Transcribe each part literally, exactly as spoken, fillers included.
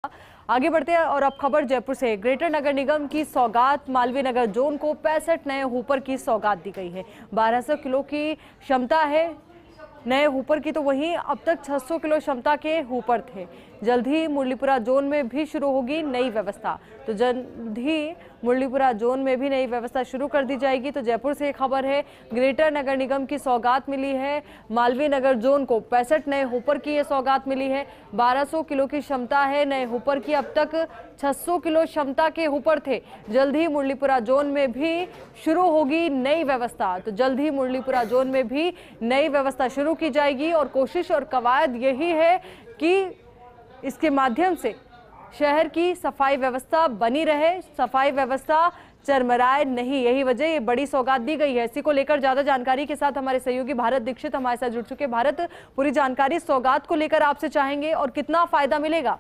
आगे बढ़ते हैं और अब खबर जयपुर से। ग्रेटर नगर निगम की सौगात मालवीय नगर जोन को पैंसठ नए हुपर की सौगात दी गई है। बारह सौ किलो की क्षमता है नए हुपर की, तो वहीं अब तक छह सौ किलो क्षमता के हुपर थे। जल्द ही मुरलीपुरा जोन में भी शुरू होगी नई व्यवस्था, तो जल्द ही मुरलीपुरा जोन में भी नई व्यवस्था शुरू कर दी जाएगी। तो जयपुर से खबर है, ग्रेटर नगर निगम की सौगात मिली है। मालवीय नगर जोन को पैंसठ नए हुपर की ये सौगात मिली है। बारह सौ किलो की क्षमता है नए हुपर की, अब तक छह सौ किलो क्षमता के हुपर थे। जल्द ही मुरलीपुरा जोन में भी शुरू होगी नई व्यवस्था, तो जल्द ही मुरलीपुरा जोन में भी नई व्यवस्था शुरू की जाएगी। और कोशिश और कवायद यही है कि इसके माध्यम से शहर की सफाई व्यवस्था बनी रहे, सफाई व्यवस्था चरमराए नहीं। यही वजह ये बड़ी सौगात दी गई है। इसी को लेकर ज्यादा जानकारी के साथ हमारे सहयोगी भारत दीक्षित हमारे साथ जुड़ चुके। भारत, पूरी जानकारी सौगात को लेकर आपसे चाहेंगे और कितना फायदा मिलेगा।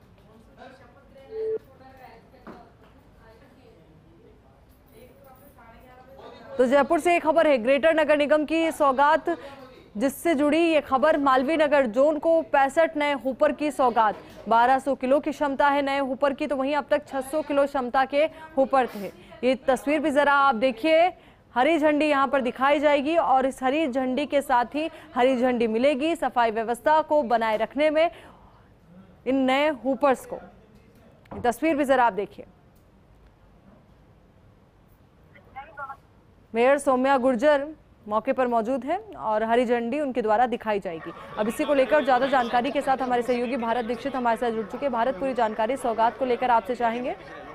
तो जयपुर से एक खबर है, ग्रेटर नगर निगम की सौगात जिससे जुड़ी ये खबर, मालवीय नगर जोन को पैंसठ नए हुपर की सौगात। बारह सौ किलो की क्षमता है नए हुपर की, तो वहीं अब तक छह सौ किलो क्षमता के हुपर थे। ये तस्वीर भी जरा आप देखिए, हरी झंडी यहाँ पर दिखाई जाएगी और इस हरी झंडी के साथ ही हरी झंडी मिलेगी सफाई व्यवस्था को बनाए रखने में इन नए हुपर्स को। ये तस्वीर भी जरा आप देखिए। मेयर सौम्या गुर्जर मौके पर मौजूद है और हरी झंडी उनके द्वारा दिखाई जाएगी। अब इसी को लेकर ज्यादा जानकारी के साथ हमारे सहयोगी भारत दीक्षित हमारे साथ जुड़ चुके। भारत, पूरी जानकारी सौगात को लेकर आपसे चाहेंगे।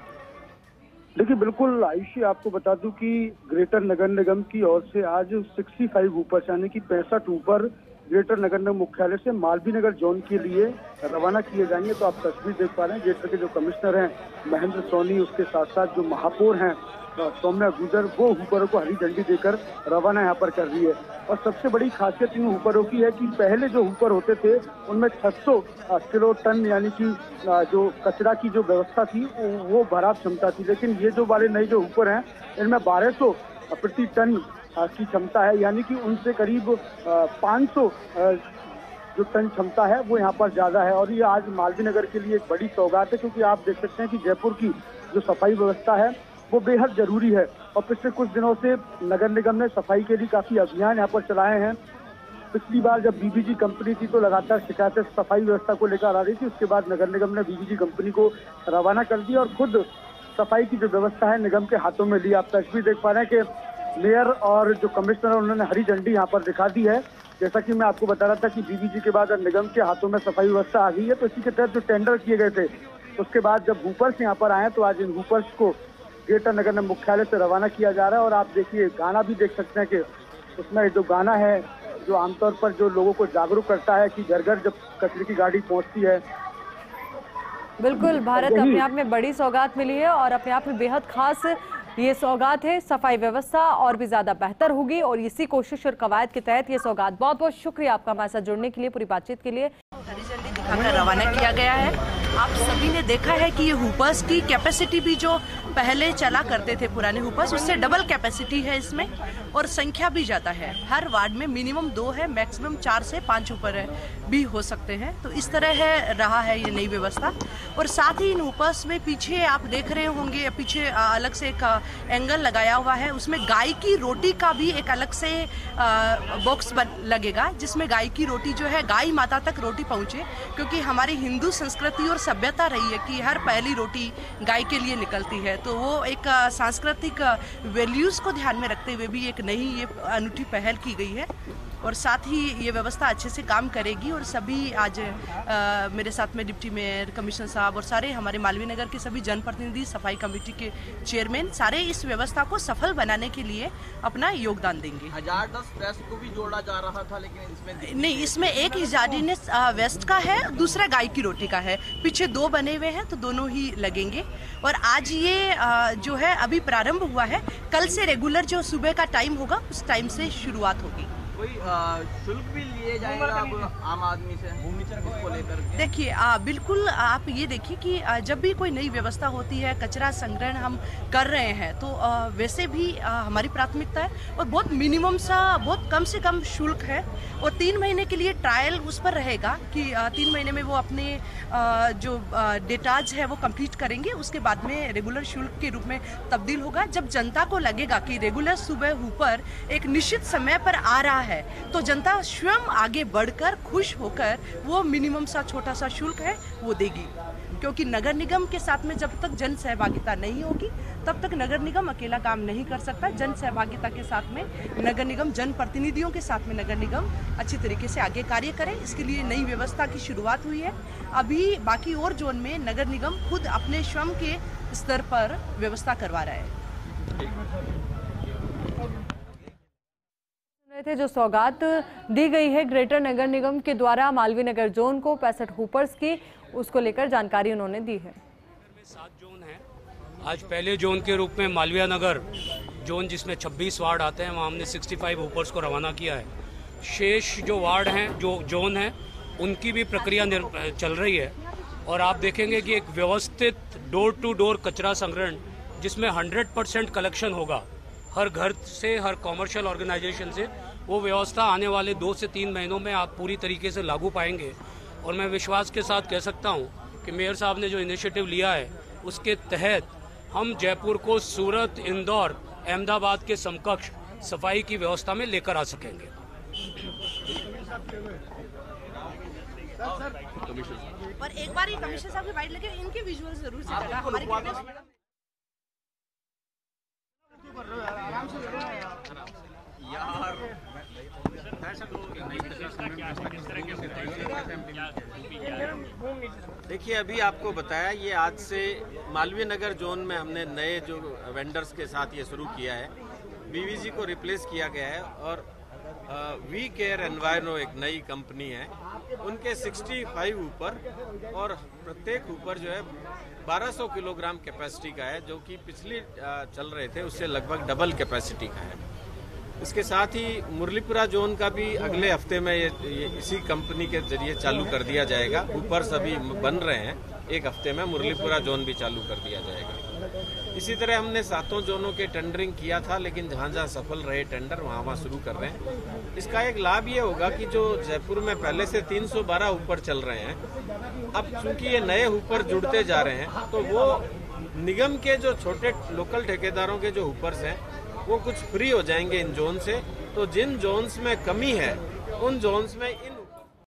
देखिए, बिल्कुल आयुषी, आपको बता दूं कि ग्रेटर नगर निगम की ओर से आज पैंसठ ऊपर यानी कि पैंसठ ऊपर ग्रेटर नगर निगम मुख्यालय से मालवीय नगर जोन के लिए रवाना किए जाएंगे। तो आप तस्वीर देख पा रहे हैं, ग्रेटर के जो कमिश्नर हैं महेंद्र सोनी, उसके साथ साथ जो महापौर हैं सौम्या गुर्जर, वो हुपरों को हरी झंडी देकर रवाना यहाँ पर कर रही है। और सबसे बड़ी खासियत इन हुपरों की है कि पहले जो हुपर होते थे उनमें छह सौ किलो टन यानी कि जो कचरा की जो व्यवस्था थी वो भराव क्षमता थी, लेकिन ये जो वाले नए जो हुपर हैं इनमें बारह सौ प्रति टन की क्षमता है, यानी कि उनसे करीब पाँच सौ जो टन क्षमता है वो यहाँ पर ज्यादा है। और ये आज मालवीय नगर के लिए एक बड़ी सौगात है, क्योंकि आप देख सकते हैं कि जयपुर की जो सफाई व्यवस्था है वो बेहद जरूरी है। और पिछले कुछ दिनों से नगर निगम ने सफाई के लिए काफी अभियान यहाँ पर चलाए हैं। पिछली बार जब बीबीजी कंपनी थी तो लगातार शिकायतें सफाई व्यवस्था को लेकर आ रही थी, उसके बाद नगर निगम ने बीबीजी कंपनी को रवाना कर दिया और खुद सफाई की जो व्यवस्था है निगम के हाथों में ली। आप तस्वीर देख पा रहे हैं कि मेयर और जो कमिश्नर है उन्होंने हरी झंडी यहाँ पर दिखा दी है। जैसा कि मैं आपको बता रहा था कि बीबीजी के बाद निगम के हाथों में सफाई व्यवस्था आ गई है, तो इसी के तहत जो टेंडर किए गए थे उसके बाद जब हुपर्स यहाँ पर आए तो आज इन हुपर्स को ग्रेटर नगर निगम मुख्यालय से रवाना किया जा रहा है। और आप देखिए, गाना भी देख सकते हैं कि उसमें जो गाना है जो आमतौर पर जो लोगों को जागरूक करता है कि घर घर जब कचरे की गाड़ी पहुंचती है। बिल्कुल भारत, अपने आप में बड़ी सौगात मिली है और अपने आप में बेहद खास ये सौगात है। सफाई व्यवस्था और भी ज्यादा बेहतर होगी और इसी कोशिश और कवायद के तहत ये सौगात। बहुत बहुत शुक्रिया आपका हमारे साथ जुड़ने के लिए, पूरी बातचीत के लिए। हरी झंडी दिखाकर रवाना किया गया है। आप सभी ने देखा है कि ये हुपर्स की कैपेसिटी भी जो पहले चला करते थे पुराने हुपर्स, उससे डबल कैपेसिटी है इसमें और संख्या भी ज़्यादा है। हर वार्ड में मिनिमम दो है, मैक्सिमम चार से पाँच हुपर भी हो सकते हैं। तो इस तरह है रहा है ये नई व्यवस्था। और साथ ही इन हुपर्स में पीछे आप देख रहे होंगे, पीछे अलग से एक एंगल लगाया हुआ है, उसमें गाय की रोटी का भी एक अलग से बॉक्स लगेगा, जिसमें गाय की रोटी जो है गाय माता तक रोटी पहुँचे, क्योंकि हमारी हिंदू संस्कृति और सभ्यता रही है कि हर पहली रोटी गाय के लिए निकलती है। तो वो एक सांस्कृतिक वैल्यूज़ को ध्यान में रखते हुए भी एक नई ये अनूठी पहल की गई है और साथ ही ये व्यवस्था अच्छे से काम करेगी। और सभी आज आ, मेरे साथ में डिप्टी मेयर, कमिश्नर साहब और सारे हमारे मालवीय नगर के सभी जनप्रतिनिधि, सफाई कमेटी के चेयरमैन, सारे इस व्यवस्था को सफल बनाने के लिए अपना योगदान देंगे। हजार दस वेस्ट को भी जोड़ा जा रहा था, लेकिन इसमें नहीं, इसमें एक हिजार्डीनेस वेस्ट का है, दूसरा गाय की रोटी का है। पीछे दो बने हुए हैं तो दोनों ही लगेंगे। और आज ये आ, जो है अभी प्रारंभ हुआ है, कल से रेगुलर जो सुबह का टाइम होगा उस टाइम से शुरुआत होगी। कोई आ, शुल्क भी लिए जाएगा अब आम आदमी से इसको लेकर? देखिए आ, बिल्कुल आप ये देखिए कि आ, जब भी कोई नई व्यवस्था होती है, कचरा संग्रहण हम कर रहे हैं, तो आ, वैसे भी आ, हमारी प्राथमिकता है और बहुत मिनिमम सा, बहुत कम से कम शुल्क है। और तीन महीने के लिए ट्रायल उस पर रहेगा कि आ, तीन महीने में वो अपने आ, जो डेटाज है वो कंप्लीट करेंगे, उसके बाद में रेगुलर शुल्क के रूप में तब्दील होगा। जब जनता को लगेगा कि रेगुलर सुबह हुपर एक निश्चित समय पर आ रहा है, तो जनता स्वयं आगे बढ़कर खुश होकर वो मिनिमम सा छोटा सा शुल्क है वो देगी। क्योंकि नगर निगम के साथ में जब तक जन सहभागिता नहीं होगी तब तक नगर निगम अकेला काम नहीं कर सकता। जन सहभागिता के साथ में नगर निगम, जन प्रतिनिधियों के साथ में नगर निगम अच्छी तरीके से आगे कार्य करे। इसके लिए नई व्यवस्था की शुरुआत हुई है। अभी बाकी और जोन में नगर निगम खुद अपने श्रम के स्तर पर व्यवस्था करवा रहा है। थे जो सौगात दी गई है ग्रेटर नगर निगम के द्वारा मालवीय नगर जोन को पैंसठ हुपर्स की, उसको लेकर जानकारी उन्होंने दी है। सात जोन है। आज पहले जोन के रूप में मालवीय नगर जोन जिसमें छब्बीस वार्ड आते हैं, वहाँ हमने पैंसठ हुपर्स को रवाना किया है। शेष जो वार्ड हैं, जो जोन हैं, उनकी भी प्रक्रिया चल रही है। और आप देखेंगे कि एक व्यवस्थित डोर टू डोर कचरा संग्रहण जिसमें हंड्रेड परसेंट कलेक्शन होगा हर घर से, हर कॉमर्शियल ऑर्गेनाइजेशन से, वो व्यवस्था आने वाले दो से तीन महीनों में आप पूरी तरीके से लागू पाएंगे। और मैं विश्वास के साथ कह सकता हूँ कि मेयर साहब ने जो इनिशिएटिव लिया है उसके तहत हम जयपुर को सूरत, इंदौर, अहमदाबाद के समकक्ष सफाई की व्यवस्था में लेकर आ सकेंगे। और एक बार ये कमिश्नर साहब की बाइट लेके इनके विजुअल जरूर से लगा हमारे देखिए, अभी आपको बताया, ये आज से मालवीय नगर जोन में हमने नए जो वेंडर्स के साथ ये शुरू किया है। बीवीजी को रिप्लेस किया गया है और वी केयर एनवायरनो एक नई कंपनी है, उनके पैंसठ ऊपर और प्रत्येक ऊपर जो है बारह सौ किलोग्राम कैपेसिटी का है, जो कि पिछली चल रहे थे उससे लगभग डबल कैपेसिटी का है। इसके साथ ही मुरलीपुरा जोन का भी अगले हफ्ते में ये, ये इसी कंपनी के जरिए चालू कर दिया जाएगा। ऊपर सभी बन रहे हैं, एक हफ्ते में मुरलीपुरा जोन भी चालू कर दिया जाएगा। इसी तरह हमने सातों जोनों के टेंडरिंग किया था, लेकिन जहाँ जहाँ सफल रहे टेंडर वहाँ वहाँ शुरू कर रहे हैं। इसका एक लाभ ये होगा कि जो जयपुर में पहले से तीन सौ बारह ऊपर चल रहे हैं, अब चूंकि ये नए ऊपर जुड़ते जा रहे हैं, तो वो निगम के जो छोटे लोकल ठेकेदारों के जो ऊपर्स हैं वो कुछ फ्री हो जाएंगे इन जोन से। तो जिन जोन्स में कमी है उन जोन्स में इन